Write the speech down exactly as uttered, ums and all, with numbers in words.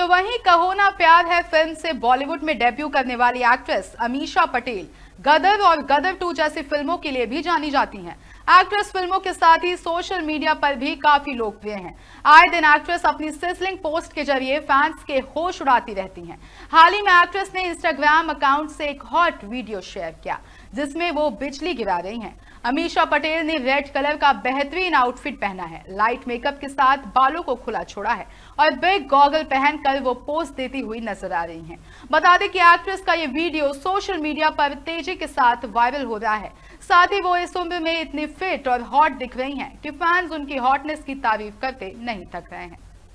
तो वहीं कहो ना प्यार है फिल्म से बॉलीवुड में डेब्यू करने वाली एक्ट्रेस अमीषा पटेल गदर और गदर टू जैसी फिल्मों के लिए भी जानी जाती हैं। एक्ट्रेस फिल्मों के साथ ही सोशल मीडिया पर भी काफी लोकप्रिय हैं। आए दिन एक्ट्रेस अपनी सिजलिंग पोस्ट के जरिए फैंस के होश उड़ाती रहती हैं। हाल ही में एक्ट्रेस ने इंस्टाग्राम अकाउंट से एक हॉट वीडियो शेयर किया जिसमें वो बिजली गिरा रही हैं। अमीषा पटेल ने रेड कलर का बेहतरीन आउटफिट पहना है, लाइट मेकअप के साथ बालों को खुला छोड़ा है और बिग गॉगल पहनकर वो पोज देती हुई नजर आ रही हैं। बता दें कि एक्ट्रेस का ये वीडियो सोशल मीडिया पर तेजी के साथ वायरल हो रहा है। साथ ही वो इस उम्र में इतनी फिट और हॉट दिख रही हैं कि फैंस उनकी हॉटनेस की तारीफ करते नहीं थक रहे हैं।